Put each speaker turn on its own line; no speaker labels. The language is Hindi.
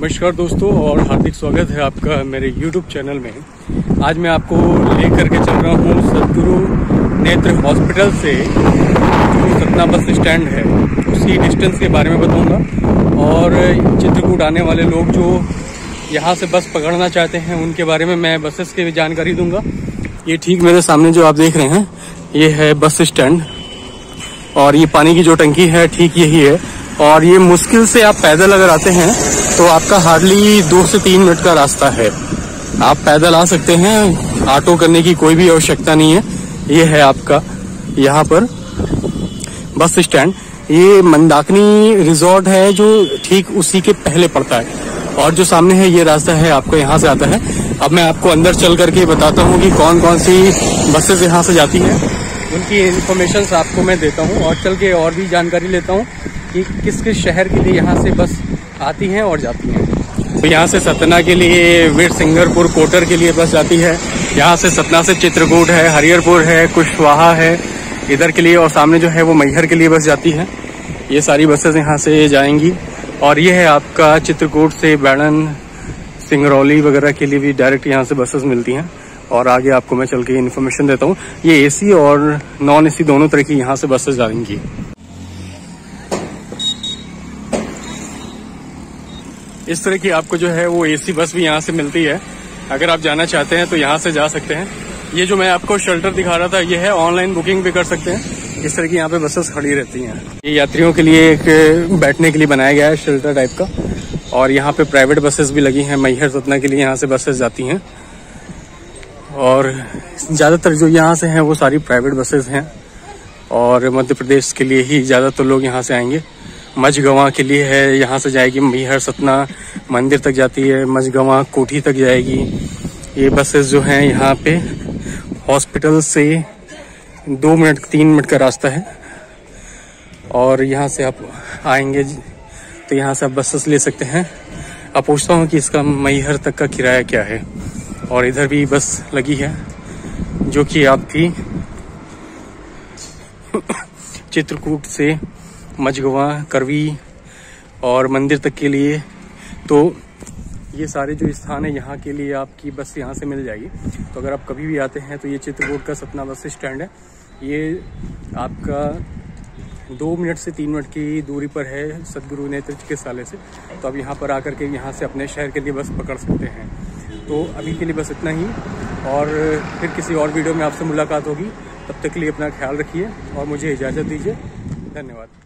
नमस्कार दोस्तों और हार्दिक स्वागत है आपका मेरे YouTube चैनल में। आज मैं आपको लेकर के चल रहा हूँ सदगुरु नेत्र हॉस्पिटल से जो सतना बस स्टैंड है उसी डिस्टेंस के बारे में बताऊँगा और चित्रकूट आने वाले लोग जो यहाँ से बस पकड़ना चाहते हैं उनके बारे में मैं बसेस की जानकारी दूंगा। ये ठीक मेरे सामने जो आप देख रहे हैं ये है बस स्टैंड और ये पानी की जो टंकी है ठीक यही है। और ये मुश्किल से आप पैदल अगर आते हैं तो आपका हार्डली 2 से 3 मिनट का रास्ता है। आप पैदल आ सकते हैं, ऑटो करने की कोई भी आवश्यकता नहीं है। ये है आपका यहाँ पर बस स्टैंड। ये मंदाकिनी रिजॉर्ट है जो ठीक उसी के पहले पड़ता है और जो सामने है ये रास्ता है आपको यहाँ से आता है। अब मैं आपको अंदर चल करके बताता हूँ कि कौन कौन सी बसेस यहाँ से जाती हैं, उनकी इन्फॉर्मेशन आपको मैं देता हूँ और चल के और भी जानकारी लेता हूँ कि किस किस शहर के लिए यहाँ से बस आती हैं और जाती हैं। तो यहाँ से सतना के लिए वीर सिंगरपुर कोटर के लिए बस जाती है। यहाँ से सतना से चित्रकूट है, हरिहरपुर है, कुशवाहा है इधर के लिए, और सामने जो है वो मैहर के लिए बस जाती है। ये सारी बसेस यहाँ से जाएंगी। और ये है आपका चित्रकूट से बैडन सिंगरौली वगैरह के लिए भी डायरेक्ट यहाँ से बसेस मिलती हैं। और आगे आपको मैं चल के इन्फॉर्मेशन देता हूँ। ये एसी और नॉन एसी दोनों तरह की यहाँ से बसेस जाएंगी। इस तरह की आपको जो है वो एसी बस भी यहाँ से मिलती है। अगर आप जाना चाहते हैं तो यहाँ से जा सकते हैं। ये जो मैं आपको शेल्टर दिखा रहा था ये है, ऑनलाइन बुकिंग भी कर सकते हैं। इस तरह की यहाँ पे बसेस खड़ी रहती हैं। ये यात्रियों के लिए एक बैठने के लिए बनाया गया है शेल्टर टाइप का। और यहाँ पे प्राइवेट बसेस भी लगी हैं। मैहर सतना के लिए यहाँ से बसेस जाती हैं और ज़्यादातर जो यहाँ से हैं वो सारी प्राइवेट बसेस हैं। और मध्य प्रदेश के लिए ही ज़्यादातर लोग यहाँ से आएंगे। मझगवां के लिए है, यहाँ से जाएगी मैहर सतना मंदिर तक जाती है, मझगवां कोठी तक जाएगी। ये बसेस जो हैं यहाँ पे हॉस्पिटल से 2 मिनट 3 मिनट का रास्ता है। और यहाँ से आप आएंगे तो यहाँ से आप बसेस ले सकते हैं। अब पूछता हूँ कि इसका मैहर तक का किराया क्या है। और इधर भी बस लगी है जो कि आपकी चित्रकूट से मझगवां करवी और मंदिर तक के लिए। तो ये सारे जो स्थान है यहाँ के लिए आपकी बस यहाँ से मिल जाएगी। तो अगर आप कभी भी आते हैं तो ये चित्रकूट का सतना बस स्टैंड है। ये आपका 2 मिनट से 3 मिनट की दूरी पर है सदगुरु नेत्र चिकित्सालय से। तो आप यहाँ पर आकर के यहाँ से अपने शहर के लिए बस पकड़ सकते हैं। तो अभी के लिए बस इतना ही और फिर किसी और वीडियो में आपसे मुलाकात होगी। तब तक के लिए अपना ख्याल रखिए और मुझे इजाज़त दीजिए। धन्यवाद।